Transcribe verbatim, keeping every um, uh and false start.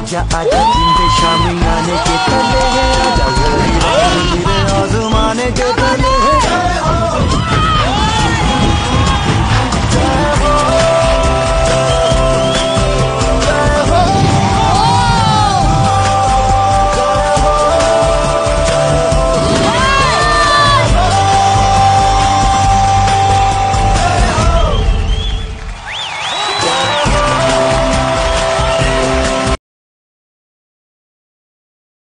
आजा आजा जिंदे शामी आने के तले हैं आजा जल्दी आजमाने के